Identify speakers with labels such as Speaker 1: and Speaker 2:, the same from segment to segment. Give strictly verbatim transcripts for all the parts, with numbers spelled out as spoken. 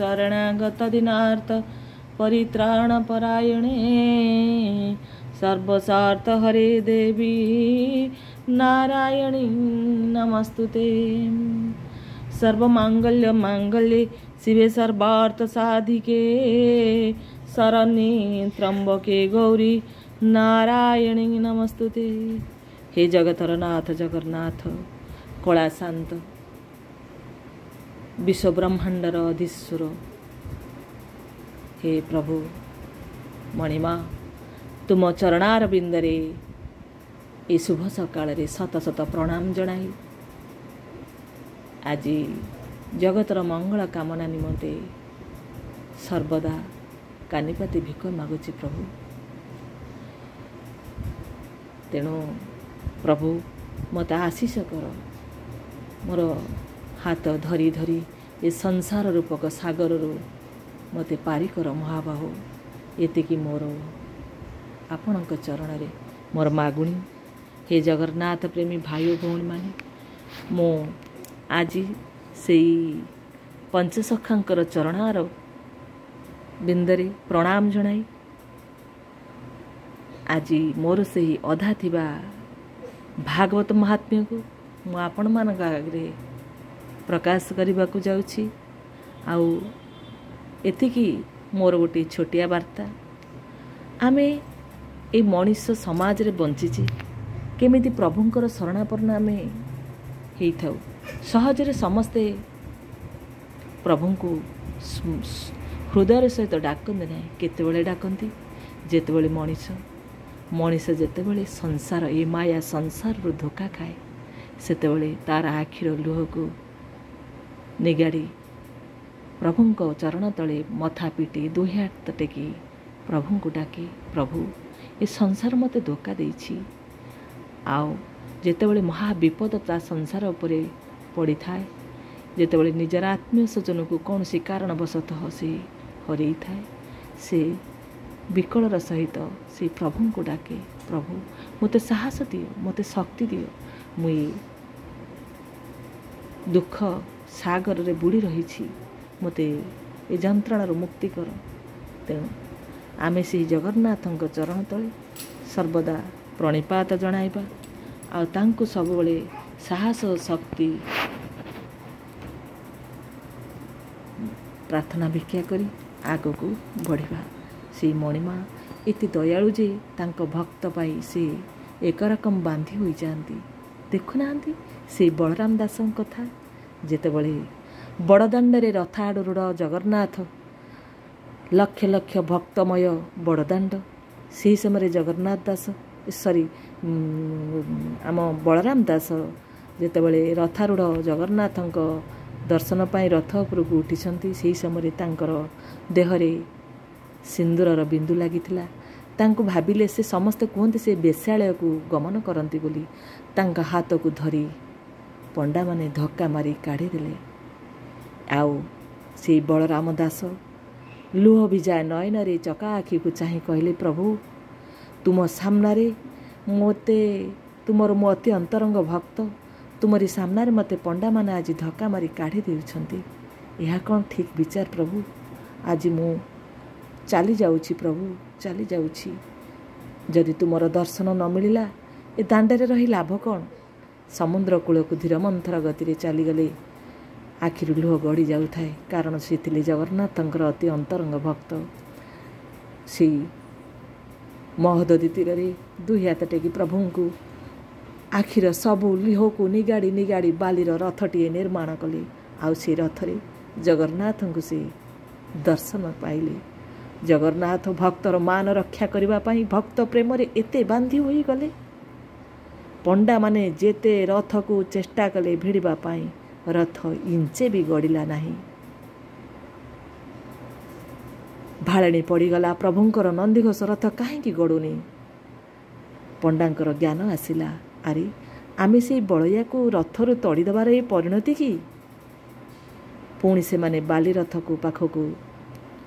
Speaker 1: शरणागत दीनार्थ परित्राणपरायणे सर्वसार्थ हरे देवी नारायणी नमस्तुते। सर्वमांगल्य मांगल्ये शिवे सर्वार्थ साधिके शरण्ये त्र्यंबके गौरी नारायणी नमस्तुते। हे जगतर नाथ जगन्नाथ कला शांत विश्व ब्रह्मांडर अधीश्वर हे प्रभु मणिमा तुम चरणार बिंदरे ए शुभ सकाळ शत शत प्रणाम जनाई आज जगतर मंगल कामना निमंते सर्वदा कानिपाती भिक मागुची प्रभु। तेणु प्रभु मत आशीष कर मोर हाथ धरी धरी ए संसार रूपक सागर रू मते पारी कर महाबाहु एतिकी मोर आपणक चरण रे मोर मागुणी। हे जगन्नाथ प्रेमी भाई भौणी माने मो आज से पंचसखांकर चरणार बिंदरे प्रणाम जनाई आज मोर से अधा थिबा भागवत महात्म्य को मु आपण मान आगे प्रकाश करने को जाऊँगी। आउ एतिकी मोर गोटे छोटिया वार्ता आमे ए मनीष समाज रे बंचीचे केमिति प्रभुंकर शरणापन्न आमे हेई थाउ सहजरे समस्ते प्रभु को हृदय सहित डाकते ना केतेबेले डाकती जेतेबेले मनीष मनीष जेतेबेले संसार ए माया संसार रू धोखा खाए सेतेबेले तार आखिर लुह को निगाड़ी प्रभु को चरण तले मथा पिटी दुहे हाथ टेकी प्रभु को डाके प्रभु ए संसार मते धोखा देछि आओ जेतेबेले महा विपद ता संसार उपरे पड़ी थाए जेतेबेले निजर आत्मीय स्वजन को कौन सी कारणवशतः से हरई थाए से विकलर सहित से प्रभु को डाके प्रभु मते साहस दियो मते शक्ति दियो मुई दुख सागर रे बुड़ी रही मते ए जंत्रणा मुक्ति कर। तेणु आमे से जगन्नाथ चरण तले सर्वदा प्रणिपात जणाइबा आ तांको सबले साहस शक्ति प्रार्थना भिक्षा करी आग को बढ़िबा। से मणिमा एति दयालु जे तांको भक्त पाई से एक रकम बांधी होई जांती। देखुना से बलराम दास कथा जेतेबेले बड़दाण्डे रथारूढ़ जगन्नाथ लक्ष लक्ष भक्तमय बड़दाण्ड से समय जगन्नाथ दास सॉरी आम बलराम दास जेतेबेले रथारूढ़ जगन्नाथ दर्शन पाई रथ उपरक उठी से समय तांकर देहरे सिंदूरर बिंदु लागिथिला। तांको भाबिले से समस्त कहते से बेश्यालय को गमन करती बोली तांका हाथ को धरी पंडा माने धक्का मारी काढ़ी देले। आउ से बलराम दास लुह भिजा नयन रे चका आखि को चाहे कहले प्रभु तुम सामनारे मोते तुमर मो अति अंतरंग भक्त तुमरी सामनारे मते पंडा माने आज धक्का मारी काढ़ी देउछंती। यह कौन ठीक विचार प्रभु आज मु चली जाऊँगी प्रभु चली जाऊँगी जदि तुमर दर्शन न मिलला ए दाण्डे रही लाभ कौन। समुद्र कूल को धीर मंथर गति चलीगले आखिर लुह गड़ी जाऊए कारण सी थिले जगन्नाथंकर अति अंतरंग भक्त। सी महोदधी तीर दुई हाथ टेकी प्रभु को आखिर सबू लुह को निगाड़ी निगाड़ी बालीर रथटीए निर्माण कले। आउ से रथरे जगन्नाथ को से दर्शन पाइले। जगन्नाथ भक्तर मान रक्षा करने भक्त प्रेम एते बांधी होई गले। पंडा माने जेते रथ को चेष्टा कले भिड़वा पाई रथ इंचे भी गड़िला नहीं। भाड़े पड़गला प्रभुंकर नंदीघोष रथ कहीं गड़ुनी। पंडांकर ज्ञान आसिला अरे आमे से बलया को रथरु तड़ीदबार ये परिणति की। पुणी से माने बाली रथ को पाखक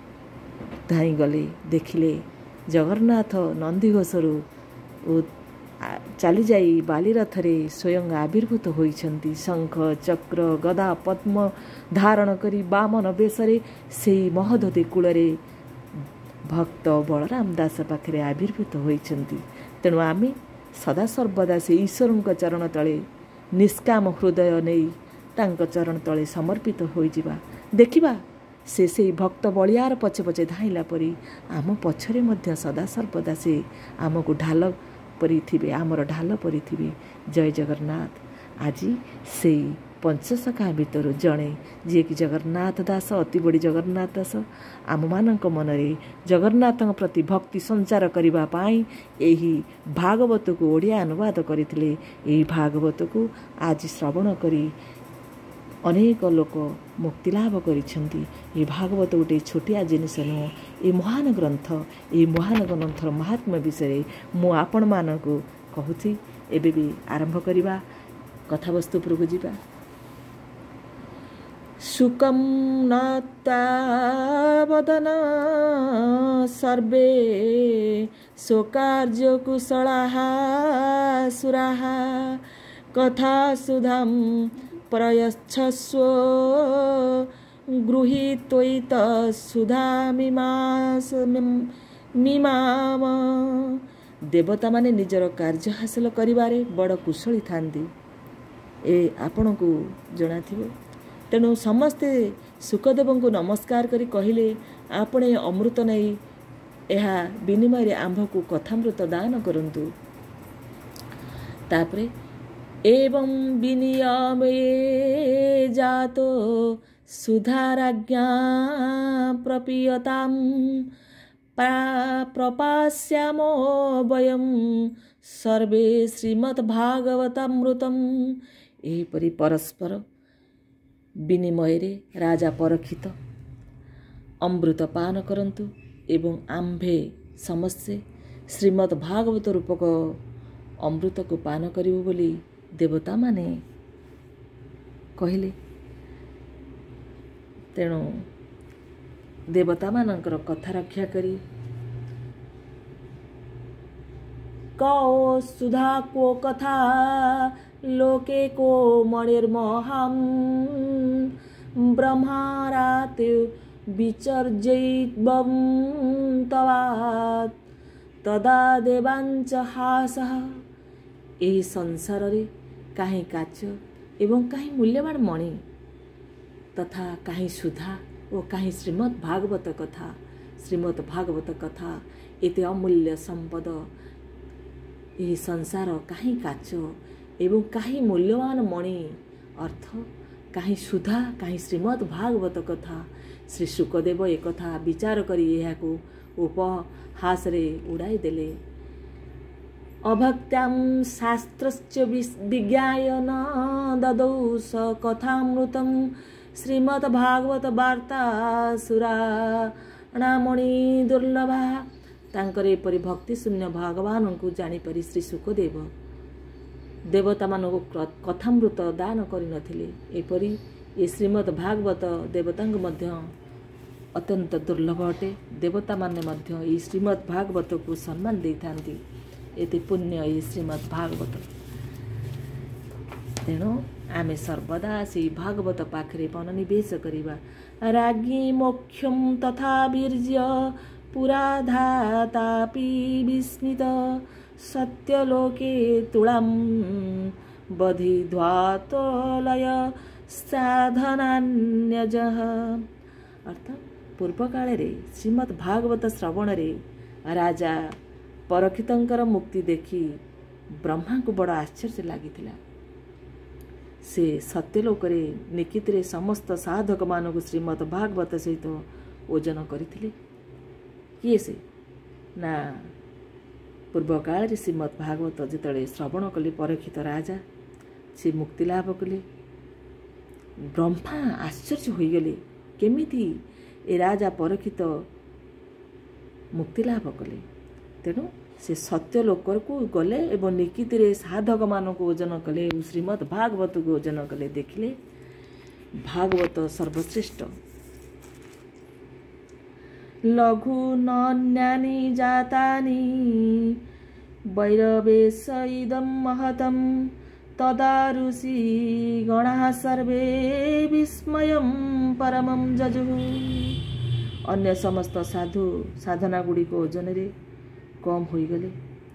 Speaker 1: धाई गले देखिले जगन्नाथ नंदीघोषरु ଚାଲି ଯାଇ ବାଲିରଥରେ ସ୍ୱୟଂ ଆବିର୍ଭୂତ ହୋଇଛନ୍ତି। ଶଙ୍ଖ ଚକ୍ର ଗଦା ପଦ୍ମ ଧାରଣ କରି ବାମନ ବେଶରେ ସେହି ମହୋଦଧି କୂଳରେ ଭକ୍ତ ବଳରାମ ଦାସ ପାଖରେ ଆବିର୍ଭୂତ ହୋଇଛନ୍ତି। ତେଣୁ ଆମେ ସଦାସର୍ବଦା ସେ ଈଶ୍ୱରଙ୍କ ଚରଣ ତଳେ ନିଷ୍କାମ ହୃଦୟ ନେଇ ତାଙ୍କ ଚରଣ ତଳେ ସମର୍ପିତ ହୋଇଯିବା। ଦେଖିବା ସେ ସେଇ ଭକ୍ତ ବଳିଆର ପଛେ ପଛେ ଧାଇଁଲା ପରି ଆମ ପଛରେ ମଧ୍ୟ ସଦାସର୍ବଦା ସେ ଆମକୁ ଢାଲ ପରି ଥିବେ, ଆମର ଢାଲ ପରି ଥିବେ। ଜୟ ଜଗନ୍ନାଥ। ଆଜି ସେଇ ପଞ୍ଚସଖା ଭିତରୁ ଜଣେ ଯିଏକି ଜଗନ୍ନାଥ ଦାସ, ଅତି ବଡ଼ି ଜଗନ୍ନାଥ ଦାସ, ଆମମାନଙ୍କ ମନରେ ଜଗନ୍ନାଥଙ୍କ ପ୍ରତି ଭକ୍ତି ସଞ୍ଚାର କରିବା ପାଇଁ ଏହି ଭାଗବତକୁ ଓଡ଼ିଆ ଅନୁବାଦ କରିଥିଲେ। ଏହି ଭାଗବତକୁ ଆଜି ଶ୍ରବଣ କରି ଅନେକ ଲୋକ ମୁକ୍ତି ଲାଭ କରିଛନ୍ତି। ଏ ଭାଗବତ ଗୋଟିଏ ଛୋଟିଆ ଜିନିଷ ନୁହଁ। ଏ ମହାନ ଗ୍ରନ୍ଥ, ଏହି ମହାନ ଗ୍ରନ୍ଥର ମହାତ୍ମ୍ୟ ବିଷୟରେ ମୁଁ ଆପଣମାନଙ୍କୁ କହୁଛି। ଏବେ ବି ଆରମ୍ଭ କରିବା, କଥାବସ୍ତୁ ଉପରକୁ ଯିବା। ଶୁକଂ ନତାବଦନ ସର୍ବେ ସ୍ୱକାର୍ଯ୍ୟ କୁଶଳାଃ ସୁରାଃ କଥା ସୁଧାଂ ପ୍ରୟଚ୍ଛସ୍ୱ ଗୃହୀତ୍ୱୈତ ସୁଧାମିମାସ ମିମାମ। ଦେବତାମାନେ ନିଜର କାର୍ଯ୍ୟ ହାସଲ କରିବାରେ ବଡ଼ କୁଶଳୀ ଥାନ୍ତି, ଏ ଆପଣଙ୍କୁ ଜଣାଥିବ। ତେଣୁ ସମସ୍ତେ ଶୁକଦେବଙ୍କୁ ନମସ୍କାର କରି କହିଲେ, ଆପଣ ଏ ଅମୃତ ନେଇ ଏହା ବିନିମୟରେ ଆମ୍ଭକୁ କଥାମୃତ ଦାନ କରନ୍ତୁ। ତାପରେ ଏବଂ ବିନିୟମେ ଜାତ ସୁଧାରାଜ୍ଞା ପ୍ରପୀୟତାମ୍ ପ୍ରପାସ୍ୟାମ ବୟಂ ସର୍ବେ ଶ୍ରୀମଦ୍ ଭାଗବତାମୃତମ୍। ଏହିପରି ପରସ୍ପର ବିନିମୟରେ ରାଜା ପରକ୍ଷିତ ଅମୃତ ପାନ କରନ୍ତୁ ଏବଂ ଆମ୍ଭେ ସମସ୍ତେ ଶ୍ରୀମଦ୍ ଭାଗବତ ରୂପକ ଅମୃତକୁ ପାନ କରିବୁ ବୋଲି ଦେବତାମାନେ କହିଲେ। ତେଣୁ ଦେବତାମାନଙ୍କର କଥା ରକ୍ଷା କରି କଓ ସୁଧା କୋ କଥା ଲୋକେ କୋ ମଣିର୍ମହାಂ ବ୍ରହ୍ମାରାତେ ବିଚର୍ଜୈବଂ ତବାତ୍ ତଦା ଦେବାଞ୍ଚ ହାସଃ। ଏହି ସଂସାରରେ କାହିଁ କାଚ ଏବଂ କାହିଁ ମୂଲ୍ୟବାନ ମଣି ତଥା କାହିଁ ସୁଧା ଓ କାହିଁ ଶ୍ରୀମଦ୍ ଭାଗବତ କଥା। ଶ୍ରୀମଦ୍ ଭାଗବତ କଥା ଏତେ ଅମୂଲ୍ୟ ସମ୍ପଦ। ଏହି ସଂସାର କାହିଁ କାଚ ଏବଂ କାହିଁ ମୂଲ୍ୟବାନ ମଣି ଅର୍ଥ କାହିଁ ସୁଧା, କାହିଁ ଶ୍ରୀମଦ୍ ଭାଗବତ କଥା। ଶ୍ରୀ ଶୁକଦେବ ଏକଥା ବିଚାର କରି ଏହାକୁ ଉପହାସରେ ଉଡ଼ାଇ ଦେଲେ। ଅଭକ୍ତ୍ୟାଂ ଶାସ୍ତ୍ରଶ୍ଚ ବିଜ୍ଞାୟନ ଦଦୌ ସ କଥାମୃତଂ ଶ୍ରୀମଦ୍ ଭାଗବତ ବାର୍ତ୍ତା ସୁରାଣାମଣି ଦୁର୍ଲଭା। ତାଙ୍କର ଏପରି ଭକ୍ତି ଶୂନ୍ୟ ଭଗବାନଙ୍କୁ ଜାଣିପାରି ଶ୍ରୀ ଶୁକଦେବ ଦେବତାମାନଙ୍କୁ କଥାମୃତ ଦାନ କରିନଥିଲେ। ଏପରି ଏ ଶ୍ରୀମଦ୍ ଭାଗବତ ଦେବତାଙ୍କୁ ମଧ୍ୟ ଅତ୍ୟନ୍ତ ଦୁର୍ଲଭ ଅଟେ। ଦେବତାମାନେ ମଧ୍ୟ ଏହି ଶ୍ରୀମଦ୍ ଭାଗବତକୁ ସମ୍ମାନ ଦେଇଥାନ୍ତି। ଏତେ ପୁଣ୍ୟ ଏହି ଶ୍ରୀମଦ୍ ଭାଗବତ। ତେଣୁ ଆମେ ସର୍ବଦା ସେହି ଭାଗବତ ପାଖରେ ମନୋନିବେଶ କରିବା। ରାଜ୍ଞୀ ମୋକ୍ଷମ୍ ତଥା ବୀର୍ଯ୍ୟ ପୁରାଧାତାପି ବିସ୍ମିତ ସତ୍ୟଲୋକେ ତୁଳାମ୍ ବଧିଧ୍ୱାତଲୟ ସାଧନାନ୍ୟଜଃ। ଅର୍ଥାତ୍ ପୂର୍ବକାଳରେ ଶ୍ରୀମଦ୍ ଭାଗବତ ଶ୍ରବଣରେ ରାଜା ପରକ୍ଷିତଙ୍କର ମୁକ୍ତି ଦେଖି ବ୍ରହ୍ମାଙ୍କୁ ବଡ଼ ଆଶ୍ଚର୍ଯ୍ୟ ଲାଗିଥିଲା। ସେ ସତ୍ୟଲୋକରେ ନିକିତିରେ ସମସ୍ତ ସାଧକମାନଙ୍କୁ ଶ୍ରୀମଦ୍ ଭାଗବତ ସହିତ ଓଜନ କରିଥିଲେ। କିଏ ସେ? ନା ପୂର୍ବକାଳରେ ଶ୍ରୀମଦ୍ ଭାଗବତ ଯେତେବେଳେ ଶ୍ରବଣ କଲେ ପରକ୍ଷିତ ରାଜା, ସେ ମୁକ୍ତି ଲାଭ କଲେ। ବ୍ରହ୍ମା ଆଶ୍ଚର୍ଯ୍ୟ ହୋଇଗଲେ, କେମିତି ଏ ରାଜା ପରକ୍ଷିତ ମୁକ୍ତି ଲାଭ କଲେ। ତେଣୁ ସେ ସତ୍ୟ ଲୋକକୁ ଗଲେ ଏବଂ ନିକିତିରେ ସାଧକମାନଙ୍କୁ ଓଜନ କଲେ ଏବଂ ଶ୍ରୀମଦ୍ ଭାଗବତକୁ ଓଜନ କଲେ। ଦେଖିଲେ ଭାଗବତ ସର୍ବଶ୍ରେଷ୍ଠ। ଲଘୁ ନନ୍ୟାନି ଜାତାନି वैरवेश इदं महतं तदा ऋषि गणाः सर्वे विस्मयं परमं जजुः। अन्य समस्त साधु साधना गुड़िक ओजन रे कम होईगले।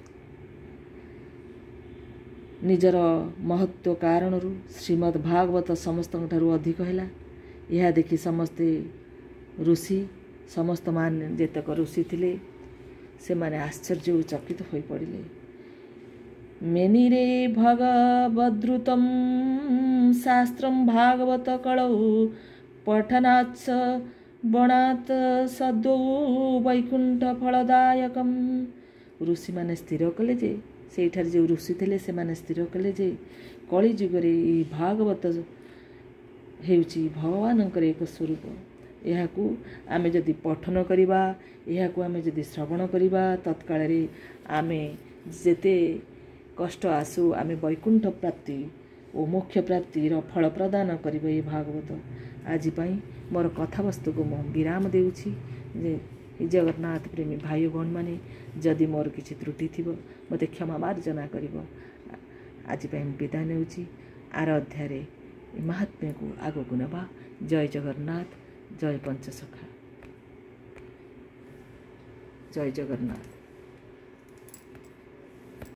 Speaker 1: निजर महत्व कारण श्रीमद् भागवत समस्त अधिक है। यह देखि समस्ते ऋषि समस्त मान जेतक ऋषि थिले से माने आश्चर्य चकित हो पड़े। मेनिरे भगवद्रुतं शास्त्रं भागवत कलौ पठनाच्च बणात् सद्यो वैकुंठ फलदायकम। ऋषि माने स्थिर कले जे सेठार जो ऋषि थे से माने स्थिर कले जे कली जुगरे भागवत हेउची भगवानंकर एक स्वरूप। यह आमे जदि पठन करिबा, यह आमे जदि श्रवण करिबा, तत्काल रे आमे जेते कष्ट आसु आमे वैकुंठ प्राप्ति और मोक्ष प्राप्ति फल प्रदान करिबा ये भागवत। आज पाई मोर कथावस्तु को मु विराम देउछि। जे जगन्नाथ प्रेमी भाई भौणी माने जदि मोर किछि त्रुटि थिबो मते क्षमा मार्जना करिबो। आज पाई विदाय नेउछि। आर अध्याय महात्म्य को आगकु नेबा। जय जगन्नाथ, जय पंचसखा, जय जगन्नाथ।